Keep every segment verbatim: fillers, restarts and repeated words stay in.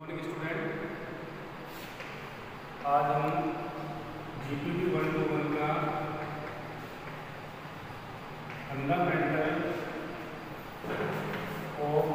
Student, आज हम GPT one two one का fundamental of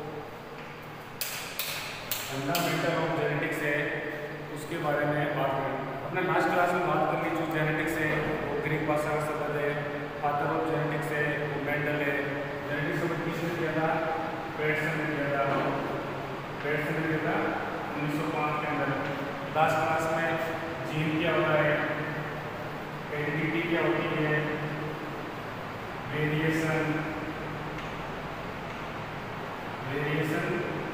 fundamental of genetics है उसके बारे में बात करें। अपने लास्ट क्लास में बात कर ली जो जेनेटिक्स है वो ग्रीक भाषा का शब्द है, फादर ऑफ जेनेटिक्स है वो मेंडल है। जेनेटिक्स को किसने किया था? पेटसन ने किया था। पेटसन ने किया था उन्नीस सौ पाँच के अंदर। लास्ट क्लास में जीन क्या होता है, हेरिडिटी क्या होती है, वेरिएशन वेरिएशन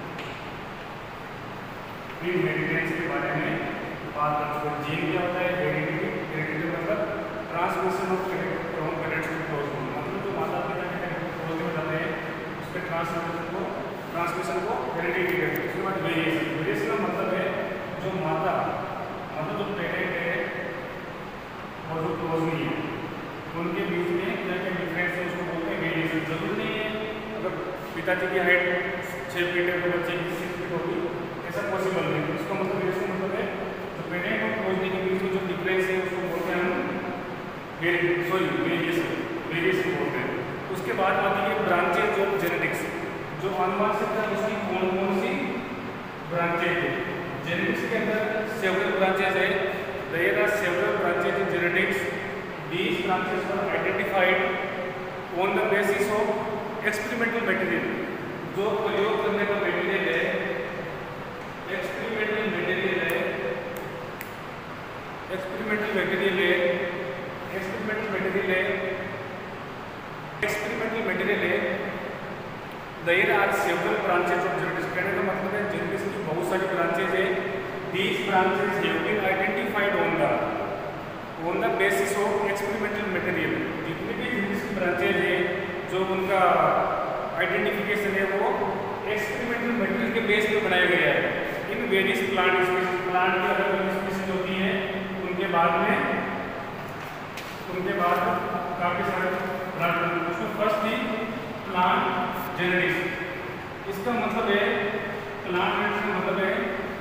इनहेरिटेंस के बारे में बात करते हैं। जीन क्या होता है, हेरिडिटी हेरिडिटी मतलब transmission of from parents to chromosome, मतलब जो माता पिता के क्रोमोसोम में जाते हैं उसके ट्रांसमिशन को ट्रांसमिशन को हेरिडिटी कहते हैं। उसके बाद वेरिएशन वेरिएशन का मतलब है जो माता मतलब जो पेरेंट है और जो क्रोमोसोम है उनके बीच में क्या क्या डिफरेंस है उसको बोलते हैं वेरिएशन। जरूरी नहीं है अगर पिताजी की हाइट छः फीट है तो बच्चे की सिक्स फीट होगी, ऐसा पॉसिबल नहीं। उसका मतलब वेरिएशन मतलब है जो पेरेंट और क्रोमोसोम के बीच में जो डिफरेंस है उसको बोलते हैं हम सॉरी वेरिएशन वेरिएशन बोलते हैं। उसके बाद आती है ब्रांचेज ऑफ जेनेटिक्स। जो आनुवंशिकता है उसकी कौन कौन सी ब्रांचेज है? जेनेटिक्स के अंदर सेवरल ब्रांचेज है। There are several branches in genetics. These branches were identified on the basis of experimental material। जो प्रयोग करने का मटेरियल है, एक्सपेरिमेंटल मटेरियल है, एक्सपेरिमेंटल मटेरियल है, एक्सपेरिमेंटल मटेरियल है, एक्सपेरिमेंटल मटेरियल है। There are several branches of genetics। कहने का मतलब है जेनेटिक्स की बहुत सारी ब्रांचेज है। These branches have been identified on the on the basis of experimental material। जितनी भी जेनेटिक्स की ब्रांचेज है जो उनका आइडेंटिफिकेशन है वो एक्सपेरिमेंटल मटेरियल के बेस पे बनाया गया है। In various plant species, plant की अलग अलग स्पीशीज होती हैं उनके बाद में उनके बाद काफ़ी सारे ब्रांच बनते हैं। उसमें फर्स्ट थी प्लांट जेनेटिक्स। इसका मतलब है प्लांट जेनेटिक्स का मतलब है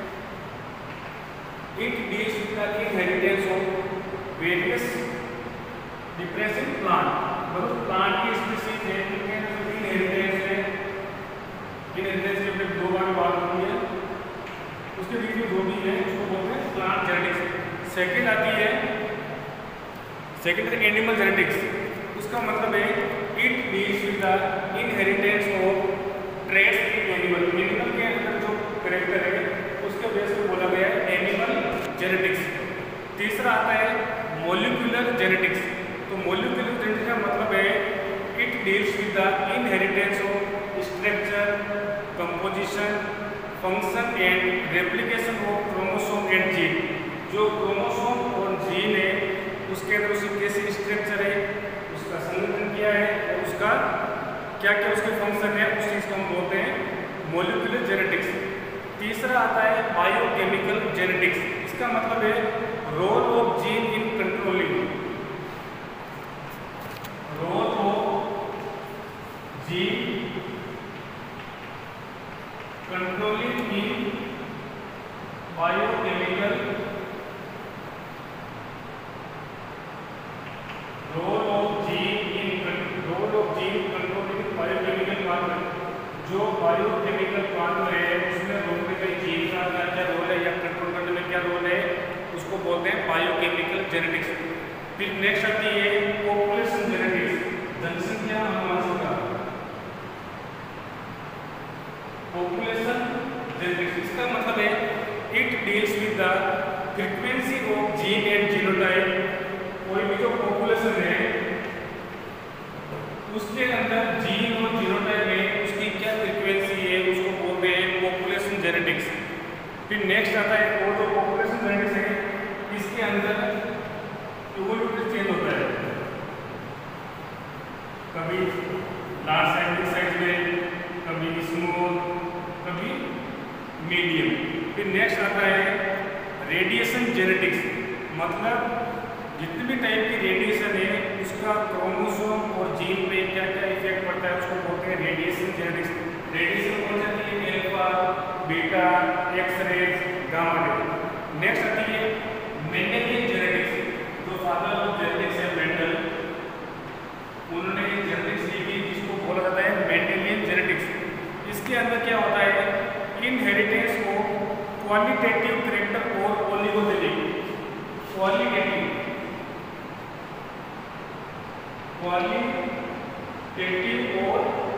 it deals with the inheritance of various difference in plant. मतलब प्लांट की स्पीशीज है उनके जो इनहेरिटेंस है, इनहेरिटेंस की हमने दो बार बात की है, उसके बीच में जो भी है उसको बोलते हैं प्लांट जेनेटिक्स। सेकंड आती है सेकंड है एनिमल जेनेटिक्स। उसका मतलब है it deals with the inheritance of traits in animal. Animal के अंदर जो कैरेक्टर है उसके बेस पे बोला गया है एनिमल जेनेटिक्स। तीसरा आता है मॉलिक्यूलर जेनेटिक्स। तो मॉलिक्यूलर जेनेटिक्स का मतलब है it deals with the inheritance of structure, composition, function and replication of chromosome and gene. जो क्रोमोसोम और जीन है उसके अंदर उसकी कैसी स्ट्रक्चर है, उसका संगठन क्या है और उसका क्या क्या उसके फंक्शन है, उस चीज़ को हम बोलते हैं मॉलिक्यूलर जेनेटिक्स। तीसरा आता है बायोकेमिकल जेनेटिक्स। इसका मतलब है role of gene in controlling role of gene controlling in biochemical role of gene in role of gene controlling biochemical pathway. जो बायोकेमिकल पाथवे है उसमें रोकने का जीन का क्या क्या रोल है या कंट्रोल करने में क्या रोल है उसको बोलते हैं बायोकेमिकल जेनेटिक्स। फिर नेक्स्ट आती है पॉपुलेशन जेनेटिक्स। जनसंख्या अनुवंशिकता पॉपुलेशन जेनेटिक्स। इसका मतलब है it deals with the frequency of gene and genotype. कोई भी जो पॉपुलेशन है उसके अंदर जीन और जीनोटाइप है उसकी क्या फ्रीक्वेंसी है उसको बोलते हैं पॉपुलेशन जेनेटिक्स। फिर नेक्स्ट आता है और जो पॉपुलेशन जेनेटिक्स है इसके अंदर इवोल्यूशन चेंज होता है, कभी लार्ज साइज साइज में, कभी स्मॉल, कभी मीडियम। फिर नेक्स्ट आता है रेडिएशन जेनेटिक्स। मतलब जितनी भी टाइप की रेडिएशन है उसका क्रोमोसोम और जीन पे क्या क्या इफेक्ट पड़ता है उसको बोलते हैं रेडिएशन जेनेटिक्स। रेडिएशन कौन सी है? Alpha, beta, X rays, gamma ray. Next आती है मेंडेलियन जेनेटिक्स, जो फादर ऑफ जेनेटिक्स है मेंडल, उन्होंने जेनेटिक्स ली थी, जिसको बोला जाता है मेंडेलियन जेनेटिक्स। इसके अंदर क्या होता है, इनहेरिटेंस को क्वालिटेटिव कैरेक्टर और ओलिगोजेनिक, क्वालिटेटिव क्वालिटेटिव और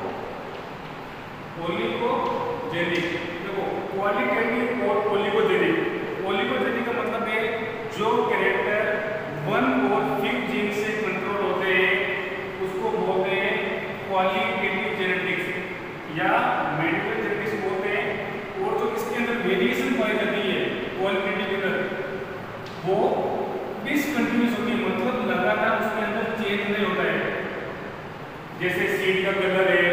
ओलिगोजेनिक। देखो क्वालिटेटिव और ओलिगोजेनिक, ओलिगोजेनिक का मतलब है जो कैरेक्टर वन और फिफ्थ जीन से कंट्रोल होते हैं उसको बोलते हैं क्वालिटेटिव जेनेटिक्स या मेडिकल जेनेटिक्स बोलते हैं। और जो इसके अंदर वेरिएशन पाई जाती है क्वालिटेटिव के अंदर, वो डिसकंटिन्यूअस होती है, मतलब लगातार उसके अंदर चेंज नहीं होता है। जैसे सीड का कलर है,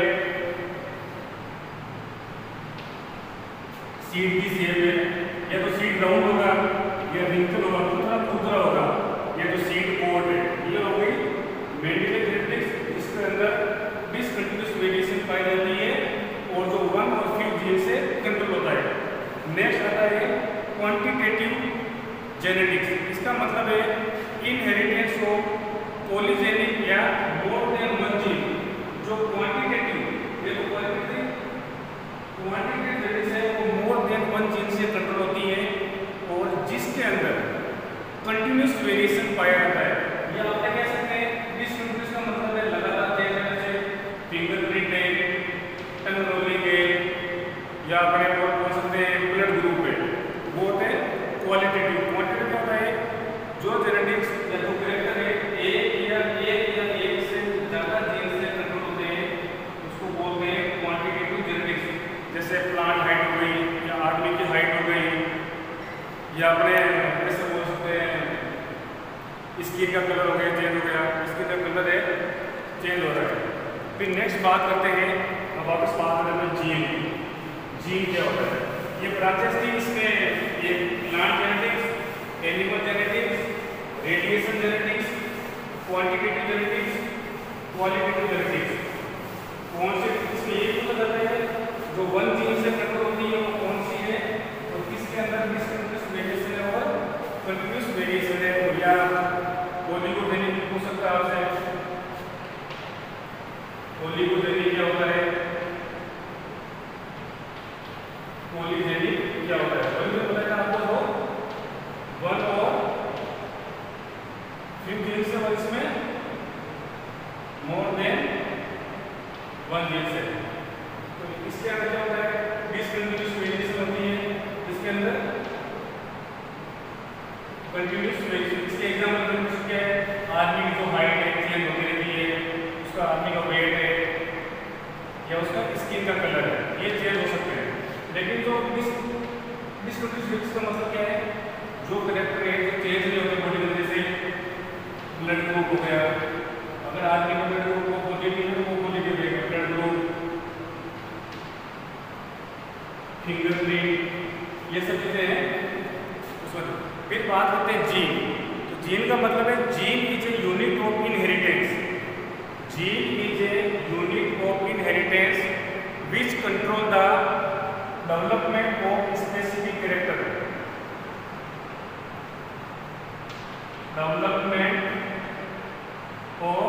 सीड की शेप है, या तो सीड राउंड होगा या रिंकल होगा, थोड़ा खुरदरा होगा, या तो सीड कोट है। ये हो गई मेडिकल जेनेटिक्स, इसके अंदर डिसकंटिन्यूअस वेरिएशन पाई जाती है और जो वन और फिफ्थ जीन से कंट्रोल होता है। नेक्स्ट आता है क्वांटिटेटिव जेनेटिक्स। इसका मतलब है इनहेरिटेंस ऑफ पॉलीजेनिक या मोर देन वन जीन। जो क्वांटिटेटिव, देखो क्वांटिटेटिव क्वांटिटेटिव जेनेटिक्स है वो मोर देन वन जीन से कंट्रोल होती है और जिसके अंदर कंटिन्यूअस वेरिएशन पाया जाता है। या आप क्या कह सकते हैं, डिसकंटिन्यूअस का मतलब है लगातार चेंज होने से, फिंगरप्रिंट है, टंग रोलिंग है, या अपने और बोल सकते हैं ब्लड ग्रुप है, वो होते हैं क्वालिटेटिव। क्वांटिटेटिव क्या होता है, जो जेनेटिक्स या जो कैरेक्टर है एक या एक या एक से ज्यादा जीन से कंट्रोल होते हैं उसको बोलते हैं क्वांटिटेटिव जेनेटिक्स। जैसे प्लांट हाइट हो गई, या आदमी की हाइट हो गई, या अपने ऐसे बोल सकते हैं स्किन का कलर हो गया चेंज हो गया, स्किन का कलर है चेंज हो रहा है। फिर नेक्स्ट बात करते हैं, अब वापस बात करते हैं जीन। जीन क्या होता है, ये ब्रांचेस थी इसमें, ये plant genetics, animal genetics, radiation genetics, quantitative genetics, qualitative genetics. कौन से इसमें ये पता चलता है जो वन जीन से कंट्रोल होती है वो कौन सी है और किसके अंदर डिसकंटिन्यूअस वेरिएशन है और कंटिन्यूअस वेरिएशन है। या ओलिगोजेनिक हो सकता है आपसे, ओलिगोजेनिक क्या होता है, पॉलीजेनिक क्या होता है। ओलिगो पता है आपको, वो वन और फिफ्थ जीन से और इसमें मोर देन वन जीन से। तो इसके अंदर क्या होता है, डिसकंटिन्यूअस वेरिएशन होती है, इसके अंदर कंटिन्यूअस वेरिएशन। इसके एग्जांपल में क्या है, आदमी की जो हाइट है चेंज होती रहती है, उसका आदमी का वेट है या उसका स्किन का कलर है, ये चेंज हो सकते हैं। लेकिन जो डिसकंटिन्यूअस वेरिएशन का मतलब क्या है, जो कैरेक्टर है जो चेंज नहीं होते बॉडी में, जैसे ब्लड ग्रुप हो गया, अगर आदमी का ब्लड ग्रुप पॉजिटिव है वो पॉजिटिव रहेगा ब्लड ग्रुप, फिंगरप्रिंट, ये सब चीजें हैं उसमें। फिर बात करते हैं जीन। तो जीन का मतलब है gene is a unit of inheritance, gene is a unit of inheritance which control the development of specific character, development of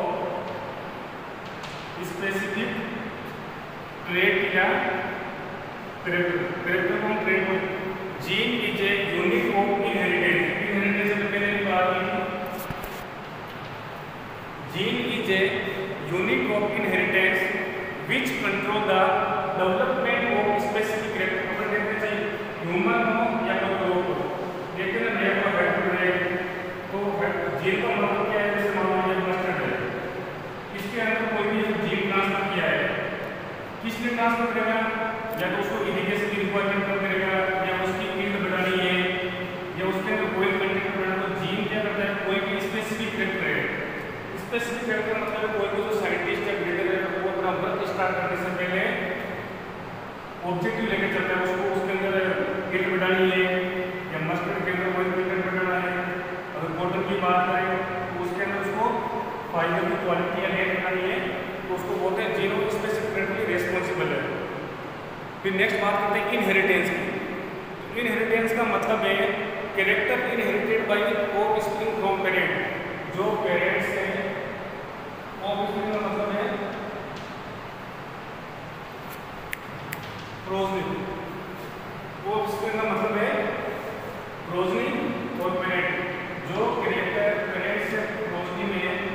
specific trait या कैरेक्टर। कैरेक्टर को हम ट्रेट को, gene is a unit of inheritance, inheritance से पहले की बात की, gene is a unit of inheritance which control the development of specific character. अपन देखते चाहिए ह्यूमन हो या कोई ग्रुप हो, देखते ना नया कोई हेड है तो जीन का मतलब क्या है, जैसे मान लीजिए मस्टर्ड है, इसके अंदर कोई भी जीन ट्रांसफर किया है, किसने ट्रांसफर करेगा, या तो उसको इरिगेशन फिर नेक्स्ट बात करते हैं इनहेरिटेंस की। इनहेरिटेंस का मतलब है character inherited by offspring from parent. जो पेरेंट्स हैं, ऑफस्प्रिंग का मतलब है प्रोजनी, ऑफस्प्रिंग का मतलब है प्रोजनी और पेरेंट। जो कैरेक्टर पेरेंट्स से प्रोजनी में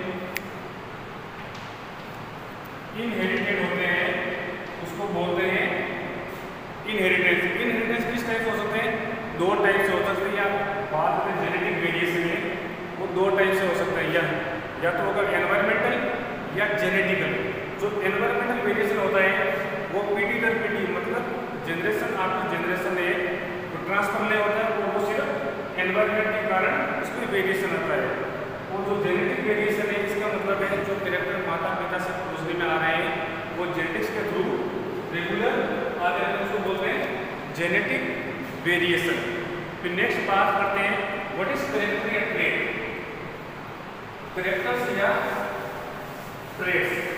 इनहेरिटेड होते हैं उसको बोलते हैं इनहेरिटेंस। इनहेरिटेंस किस टाइप से हो सकते हैं? दो टाइप से हो सकते हैं, या बात करें जेनेटिक वेरिएशन में, वो दो टाइप से हो सकता है, या या तो होगा एनवायरमेंटल या जेनेटिकल। जो एनवायरमेंटल वेरिएशन होता है वो पीढ़ी दर पीढ़ी, मतलब जनरेशन आफ्टर जनरेशन है, तो ट्रांसफर नहीं होता है, तो वो सिर्फ एनवायरमेंट के कारण उसमें वेरिएशन आता है। और जो जेनेटिक वेरिएशन है इसका मतलब है जो कैरेक्टर माता पिता से प्रोजनी में आ रहे हैं वो जेनेटिक्स के थ्रू रेगुलर आ रहे हैं, उसको बोलते हैं जेनेटिक वेरिएशन। फिर नेक्स्ट बात करते हैं व्हाट इज कैरेक्टर या ट्रेट। कैरेक्टर्स या ट्रेट्स,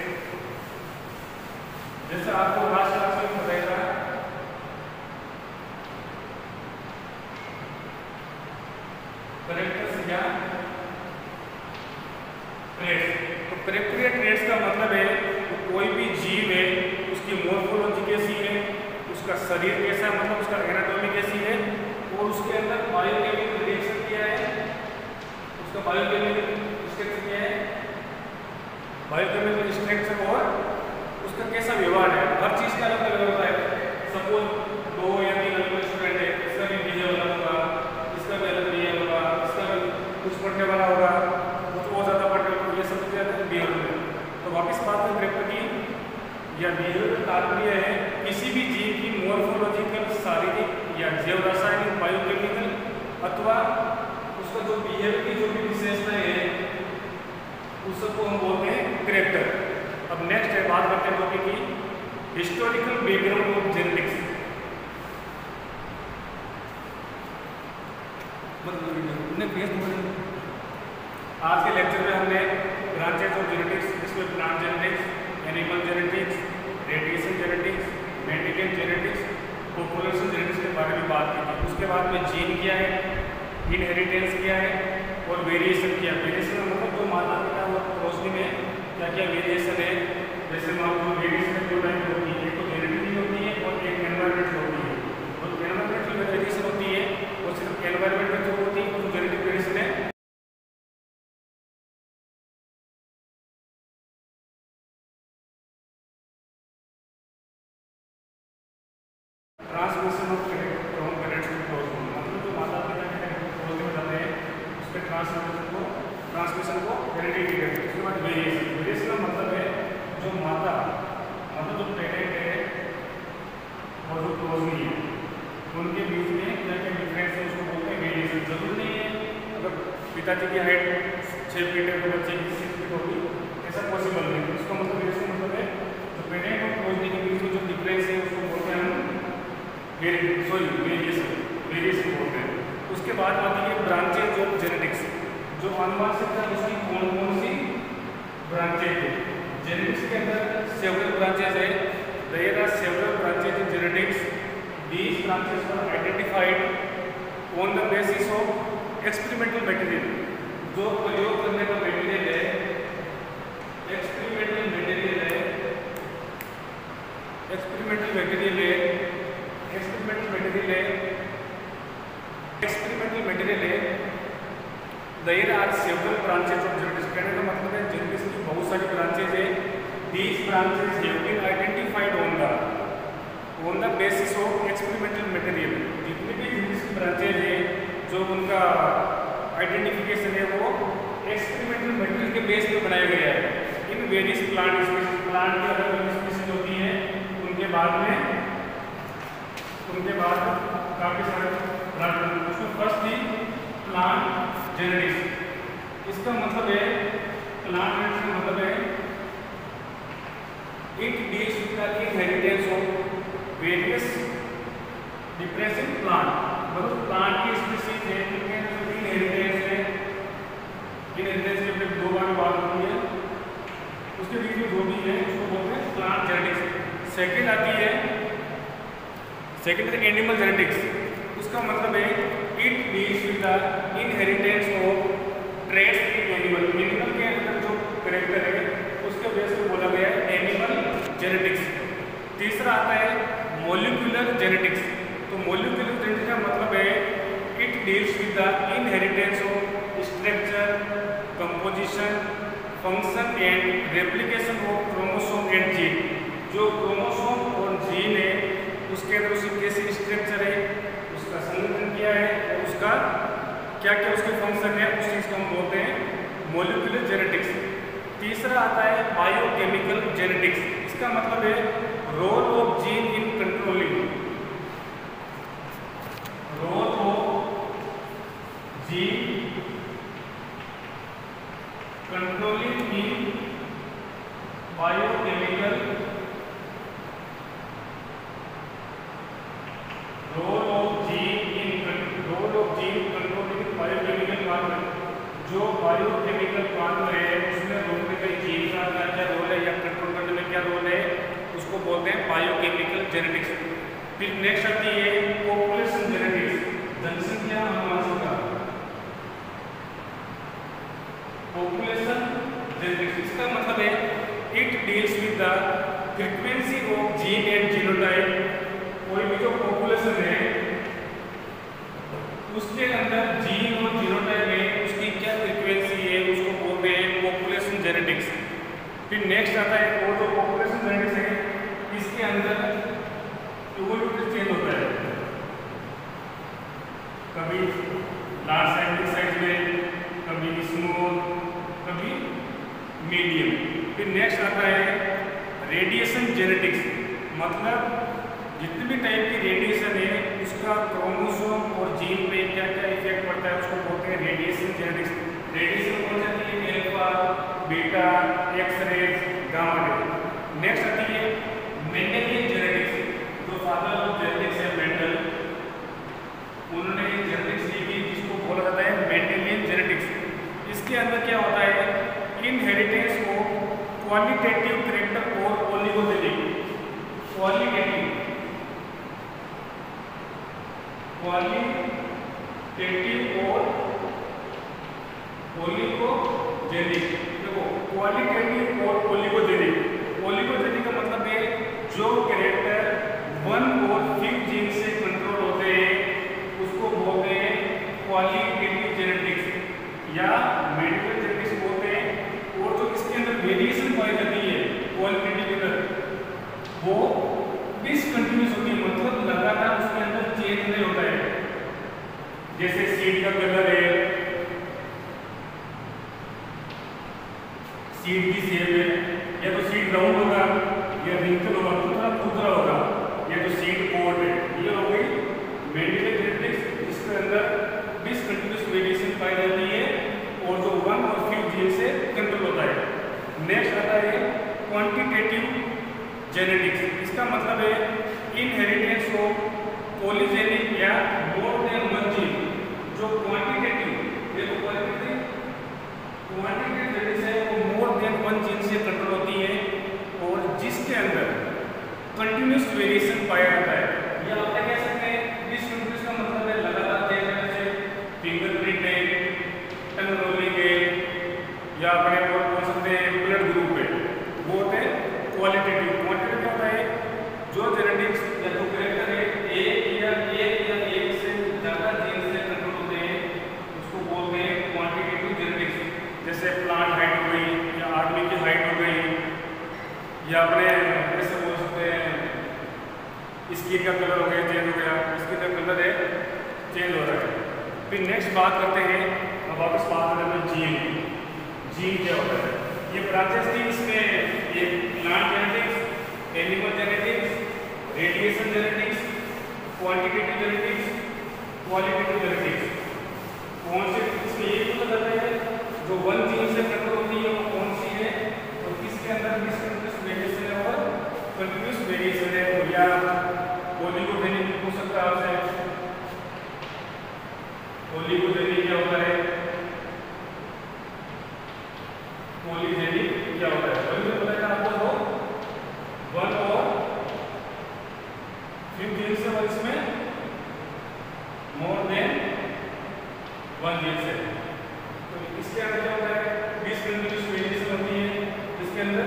जैसे आपको लास्ट क्लास में बताया था कैरेक्टर्स या ट्रेट्स। तो कैरेक्टर या ट्रेट्स का मतलब है तो कोई भी जीव है उसकी मॉर्फोलॉजी कैसी है, उसका शरीर कैसा है, मतलब उसका एनाटॉमी कैसी है, और उसके अंदर बायोकेमिकल रिएक्शन क्या है, उसका बायोकेमिकल स्ट्रक्चर क्या है, बायोकेमिकल स्ट्रक्चर, और उसका कैसा व्यवहार है। हर चीज का अलग अलग होता है। सपोज दो या तीन अलग स्टूडेंट है, इसका भी बिहेव अलग होगा, इसका भी अलग बिहेव होगा, इसका भी कुछ पढ़ने वाला होगा, कुछ और ज्यादा पढ़ने वाला, ये सब जाते हैं बिहेव में। तो वापिस बात है कैरेक्टर की या बिहेवियर का तात्पर्य है किसी भी जीव की मॉर्फोलॉजिकल, शारीरिक या जैव रासायनिक, बायोकेमिकल अथवा उसका जो बिहेवियर की जो भी विशेषताएं है उस सबको हम बोलते हैं कैरेक्टर। अब नेक्स्ट है बात करते हैं टॉपिक की हिस्टोरिकल बैकग्राउंड ऑफ जेनेटिक्स। आज के लेक्चर में हमने ब्रांचेस ऑफ जेनेटिक्स, जिसमें plant genetics, animal genetics, radiation genetics, medical genetics, population genetics के बारे में बात की थी। उसके बाद में जीन क्या है, इनहेरिटेंस क्या है, और वेरिएशन क्या है। वेरिएशन मतलब जो माता पिता और रोशनी में क्या क्या वेरिएशन है। जैसे मान लो वेरिएशन दो टाइप की होती है, एक तो जेनेटिक होती है और एक एनवायरमेंट होती है। और एनवायरमेंट जो वेरिएशन होती है वो सिर्फ एनवायरमेंट में जो होती है, और जो जेनेटिक वेरिएशन है transmission of from parents to progeny, मतलब जो माता पिता के प्रोजनी में जाते हैं उसके ट्रांसमिशन को ट्रांसमिशन को हेरिडिटी कहते हैं। उसके बाद वेरिएशन, वेरिएशन का मतलब है जो माता मतलब जो पेरेंट है और जो प्रोजनी है उनके बीच में क्या क्या डिफरेंस है उसको बोलते हैं वेरिएशन। जरूरी नहीं है अगर पिताजी की हाइट छः फीट है तो बच्चे की सिक्स फीट होगी, ऐसा पॉसिबल नहीं। उसका मतलब वेरिएशन मतलब है जो पेरेंट और प्रोजनी के बीच में जो डिफरेंस है उसको बोलते हैं हम सॉरी वेरिएशन वेरिएशन बोलते हैं। उसके बाद आती है ब्रांचेज ऑफ जेनेटिक्स। जो अनुवांशिक है उसकी कौन कौन सी ब्रांचेज है। जेनेटिक्स के अंदर सेवरल ब्रांचेज है, there are several branches in genetics. These branches are identified on the basis of experimental material. जो प्रयोग करने का मटेरियल है, एक्सपेरिमेंटल मटेरियल है, एक्सपेरिमेंटल मटेरियल है एक्सपेरिमेंटल मटेरियल है एक्सपेरिमेंटल मटेरियल है there are several branches of genetics. कहने का मतलब है जेनेटिक्स की बहुत सारी ब्रांचेज है। These branches have been identified on the on the basis of experimental material. जितनी भी जेनेटिक्स की ब्रांचेज है जो उनका आइडेंटिफिकेशन है वो एक्सपेरिमेंटल मटेरियल के बेस पे बनाया गया है। In various plant species, plant की अलग अलग स्पीसीज होती है, उनके बाद में उनके बाद काफ़ी सारे प्लांट। उसमें फर्स्ट थी प्लांट जेनेटिक्स। इसका मतलब है प्लांट जेनेटिक्स का मतलब है it deals with the inheritance of various different plant. मतलब प्लांट की स्पीसीज है जिनके अंदर इनहेरिटेंस है, इनहेरिटेंस के अपने दो बार बात होती है, उसके बीच में जो भी है उसको बोलते हैं प्लांट जेनेटिक्स। सेकेंड आती है सेकेंड है एनिमल जेनेटिक्स, उसका मतलब है it deals with the inheritance of traits in animal. Animal के अंदर जो करेक्टर है उसके बेस पे बोला गया है एनिमल जेनेटिक्स। तीसरा आता है मॉलिक्यूलर जेनेटिक्स। तो मॉलिक्यूलर जेनेटिक्स का मतलब है it deals with the inheritance of structure, composition, function and replication of chromosome and gene. जो क्रोमोसोम और जीन है उसके अंदर उसकी कैसी स्ट्रक्चर है, उसका संगठन क्या है और उसका क्या क्या उसके फंक्शन है, उस चीज़ को हम बोलते हैं मॉलिक्यूलर जेनेटिक्स। तीसरा आता है बायोकेमिकल जेनेटिक्स। इसका मतलब है role of gene in controlling role of gene controlling in biochemical role of gene in role of gene controlling biochemical part. जो बायोकेमिकल पार्ट है उसमें रोल में कई जीन का क्या क्या रोल है या कंट्रोल करने में क्या रोल है, उसको बोलते हैं बायोकेमिकल जेनेटिक्स। फिर नेक्स्ट आती है पॉपुलेशन जेनेटिक्स, जनसंख्या अनुवांशिकता। पॉपुलेशन जेनेटिक्स इसका मतलब है it deals with the frequency of gene and genotype. कोई भी जो पॉपुलेशन है उसके अंदर जीन और जीनोटाइप है उसकी क्या फ्रीक्वेंसी है, उसको बोलते हैं पॉपुलेशन जेनेटिक्स। फिर नेक्स्ट आता है और जो पॉपुलेशन जेनेटिक्स है इसके अंदर इवोल्यूटिव चेंज होता है, कभी लार्ज साइज साइज में, कभी स्मॉल, कभी मीडियम। फिर नेक्स्ट आता है रेडिएशन जेनेटिक्स, मतलब जितने भी टाइप की रेडिएशन है उसका क्रोमोसोम और जीन पे क्या क्या इफेक्ट पड़ता है उसको बोलते हैं रेडिएशन जेनेटिक्स। रेडिएशन कौन जाती है, alpha, beta, X-ray, gamma ray. Next आती है मेंडेलियन जेनेटिक्स। जो फादर ऑफ जेनेटिक्स है मेंडल, उन्होंने जेनेटिक्स लिखी जिसको बोला जाता है मेंडेलियन जेनेटिक्स। इसके अंदर क्या होता है इनहेरिटेंस ऑफ क्वालिटेटिव कैरेक्टर और ओलिगोजेनिक। क्वालिटेटिव क्वालिटेटिव और ओलिगोजेनिक। देखो क्वालिटेटिव और ओलिगोजेनिक, ओलिगोजेनिक का मतलब है जो कैरेक्टर वन और फ्यू जीन से कंट्रोल होते हैं उसको बोलते हैं क्वालिटेटिव जेनेटिक्स या मेडिकल जेनेटिक्स बोलते हैं। और जो इसके अंदर वेरिएशन पाई जाती है क्वालिटेटिव के अंदर वो डिसकंटिन्यूस होती है, मतलब लगातार उसके अंदर चेंज नहीं होता है। जैसे सीड का कलर है, सीड की शेप है, या तो सीड राउंड होगा या रिंकल होगा, थोड़ा खुदरा होगा, या जो सीड कोड है, ये हो गई मेडिकल जेनेटिक्स जिसके अंदर डिसकंटिन्यूस वेरिएशन पाई जाती है और जो वन और फ्यू जीन से कंट्रोल होता है। नेक्स्ट आता है क्वांटिटेटिव जेनेटिक्स। इसका मतलब है इनहेरिटेंस ऑफ पॉलीजेनिक या मोर देन वन जीन। जो क्वांटिटेटिव ये तो क्वांटिटेटिव क्वांटिटेटिव जेनेटिक्स है वो मोर देन वन जीन से कंट्रोल होती है और जिसके अंदर कंटिन्यूस वेरिएशन पाया जाता है। या आप कह सकते हैं डिसकंटिन्यूस का मतलब है लगातार चेंज होने से फिंगरप्रिंट है, टंग रोलिंग है, या अपने और बोल सकते हैं ब्लड ग्रुप है, वो होते हैं क्वालिटेटिव। क्वांटिटेटिव क्या होता है जो जेनेटिक्स या जो कैरेक्टर है एक या एक या एक से ज्यादा जीन से कंट्रोल होते हैं उसको बोलते हैं क्वांटिटेटिव जेनेटिक्स। जैसे प्लांट हाइट हो गई या आदमी की हाइट हो गई या अपने ऐसे बोल सकते हैं स्किन का कलर हो गया चेंज हो गया, स्किन का कलर है चेंज हो रहा है। फिर नेक्स्ट बात करते हैं, अब वापस बात करते हैं जीन। जीन क्या होता है, ये ब्रांचेस थी इसमें, ये plant genetics, animal genetics, radiation genetics, quantitative genetics, qualitative genetics. कौन से इसमें ये पता चलता है जो वन जीन से कंट्रोल होती है वो कौन सी है और किसके अंदर डिसकंटिन्यूस वेरिएशन है और कंटिन्यूस वेरिएशन है। या ओलिगोजेनिक हो सकता है आपसे, ओलिगोजेनिक क्या होता है, पॉलीजेनिक क्या होता है। पॉलीजेनिक पता है आपको, वन और फिर जीन से वन जीन से। तो इसके अंदर क्या होता है, डिसकंटिन्यूअस वेरिएशन होती है, इसके अंदर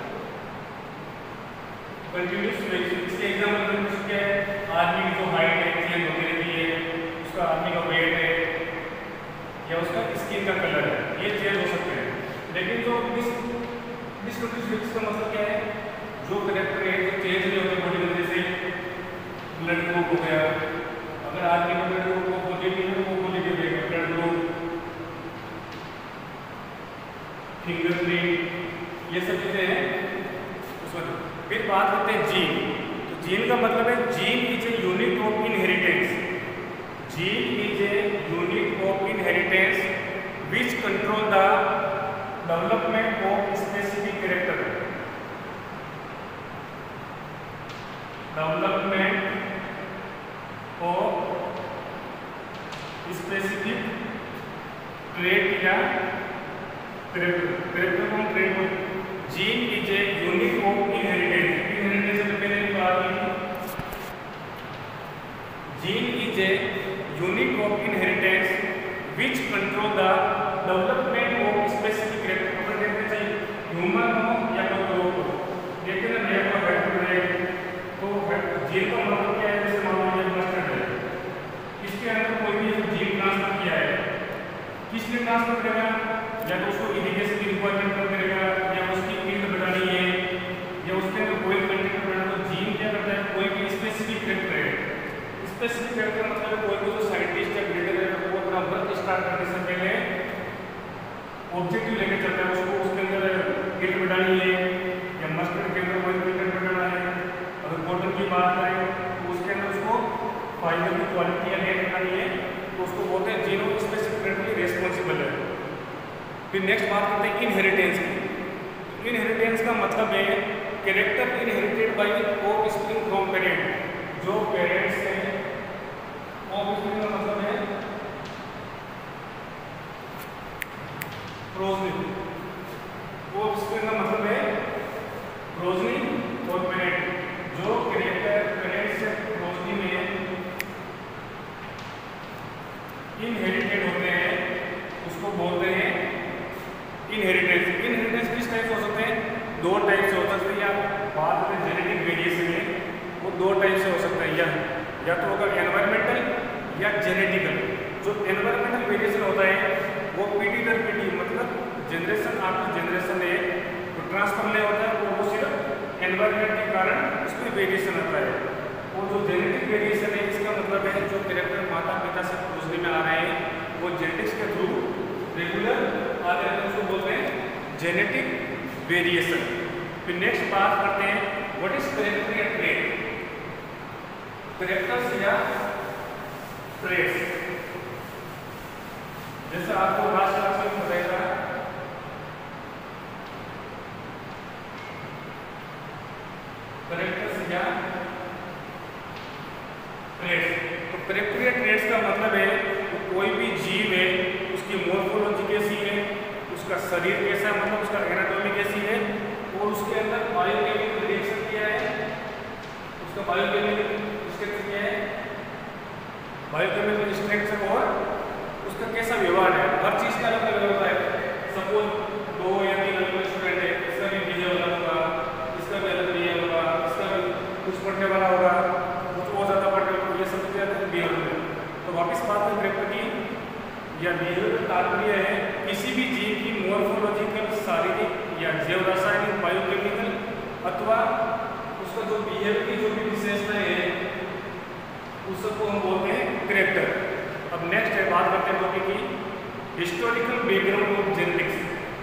कंटिन्यूअस वेरिएशन। इसके एग्जांपल में क्या है, आदमी की जो हाइट है चेंज होती रहती है, उसका आदमी का वेट है या उसका स्किन का कलर है, ये चेंज हो सकते हैं। लेकिन जो डिसकंटिन्यूअस वेरिएशन का मतलब क्या है, जो कैरेक्टर है जो चेंज नहीं होते बॉडी में, जैसे ब्लड ग्रुप हो गया, अगर आदमी का ब्लड ग्रुप पॉजिटिव है वो पॉजिटिव रहेगा ब्लड ग्रुप, फिंगरप्रिंट, ये सब चीजें हैं उसमें। फिर बात करते हैं जीन। तो जीन का मतलब है gene is a unit of inheritance, gene is a unit of inheritance which control the development of specific character, development of specific trait या कैरेक्टर को ट्रेट को। Gene is a unit of inheritance, inheritance से पहले भी बात की, gene is a unit of inheritance which control the development of specific character. अपन देखते हैं ह्यूमन हो या कोई ग्रुप हो, देखते हैं नया कोई हेड है तो जीन का मतलब क्या है, जैसे मान लीजिए मस्टर्ड है, इसके अंदर कोई भी जीन ट्रांसफर किया है, किसने ट्रांसफर करेगा, या तो उसको इरिगेशन की रिक्वायरमेंट कर देगा, या उसकी फील्ड बढ़ानी है, या उसके अंदर कोई कंटेंट बढ़ाना। तो जीन क्या करता है, कोई भी स्पेसिफिक कैरेक्टर है, स्पेसिफिक कैरेक्टर मतलब कोई भी जो साइंटिस्ट या ग्रेडर है वो अपना वर्क स्टार्ट करने से पहले ऑब्जेक्टिव लेके चलता है, उसको उसके अंदर फील्ड बढ़ानी है, या मस्टर्ड के अंदर कोई कंटेंट बढ़ाना है। अगर कॉटन की बात करें तो उसके अंदर उसको फाइबर की क्वालिटी या रेट बढ़ानी है, तो उसको बोलते हैं जीनो स्पेसिफिक कैरेक्टर रेस्पॉन्सिबल है। फिर नेक्स्ट बात करते हैं इनहेरिटेंस की। इनहेरिटेंस का मतलब है character inherited by offspring from parent, जो पेरेंट्स हैं, ऑफस्प्रिंग का मतलब है प्रोजनी, ऑफस्प्रिंग का मतलब है प्रोजनी और पेरेंट। जो कैरेक्टर पेरेंट्स से प्रोजनी में इनहेरिटेड होते हैं उसको बोलते हैं इनहेरिटेंस। इनहेरिटेंस किस टाइप हो सकते हैं, दो टाइप से हो सकते हैं, या बात में जेनेटिक वेरिएशन है वो दो टाइप से हो सकता है, या या तो होगा एनवायरमेंटल या जेनेटिकल। जो एनवायरमेंटल वेरिएशन होता है वो पीढ़ी दर पीढ़ी, मतलब जनरेशन आफ्टर जनरेशन है तो ट्रांसफर नहीं होता है, वो सिर्फ एनवायरमेंट के कारण उसमें वेरिएशन आता है। और जो जेनेटिक वेरिएशन है इसका मतलब है जो कैरेक्टर माता पिता से पूछने में आ रहे हैं वो जेनेटिक्स के थ्रू रेगुलर आ रहे हैं, उसको बोलते हैं जेनेटिक वेरिएशन। फिर नेक्स्ट बात करते हैं व्हाट इज कैरेक्टर या ट्रेट। कैरेक्टर्स या ट्रेट्स, जैसे आपको लास्ट क्लास में बताया था कैरेक्टर्स या ट्रेट्स। तो कैरेक्टर या ट्रेट्स का मतलब है कोई भी जीव है उसकी मॉर्फोलॉजी कैसी है, उसका शरीर कैसा है, मतलब उसका एनाटॉमी कैसी है, और उसके अंदर बायोकेमिकल रिएक्शन क्या है, उसका बायोकेमिकल स्ट्रक्चर क्या है, बायोकेमिकल स्ट्रक्चर, और उसका कैसा व्यवहार है। हर चीज़ का अलग अलग होता है। सपोज दो या तीन अलग स्टूडेंट है, इसका भी बिहेव अलग होगा, इसका भी अलग बिहेव होगा, इसका भी कुछ पढ़ने वाला होगा, कुछ और ज़्यादा पढ़ने वाला, ये सब बिहेव होगा। तो वापस बात करें कैरेक्टर की या बिहेवियर का तात्पर्य है किसी भी जीव की मॉर्फोलॉजिकल, शारीरिक या जैव रासायनिक, बायोकेमिकल अथवा उसका जो बिहेवियर की जो भी विशेषताएं है उस सबको हम बोलते हैं कैरेक्टर। अब नेक्स्ट है बात करते हैं टॉपिक की हिस्टोरिकल बैकग्राउंड ऑफ जेनेटिक्स।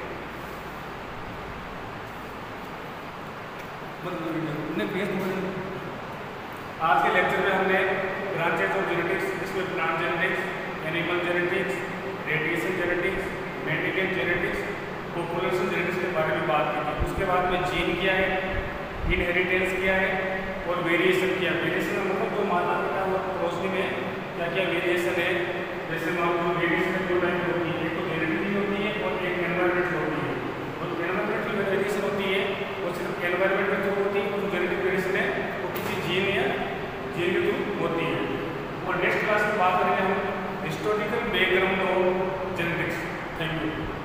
आज के लेक्चर में हमने ब्रांचेस ऑफ जेनेटिक्स, जिसमें plant genetics, animal genetics, radiation genetics, medical genetics, population genetics के बारे में बात की थी। उसके बाद में जीन क्या है, इनहेरिटेंस क्या है और वेरिएशन क्या है। वेरिएशन मतलब जो माता पिता और रोशनी में क्या क्या वेरिएशन है, जैसे मान लो वेरिएशन दो टाइप होती है, एक तो जेनेटिक होती है और एक एनवायरमेंटल होती है। और एनवायरमेंटल वेरिएशन होती है वो सिर्फ एनवायरमेंट में जो होती है, और जो जेनेटिक वेरिएशन है वो किसी जीन या जीन के थ्रू होती है। और नेक्स्ट क्लास में बात करेंगे हम historical background of thank you.